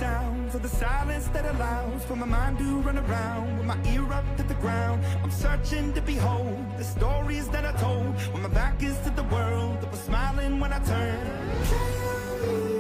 sounds of the silence that allows for my mind to run around with my ear up to the ground. I'm searching to behold the stories that I told when my back is to the world that was smiling when I turned. Tell me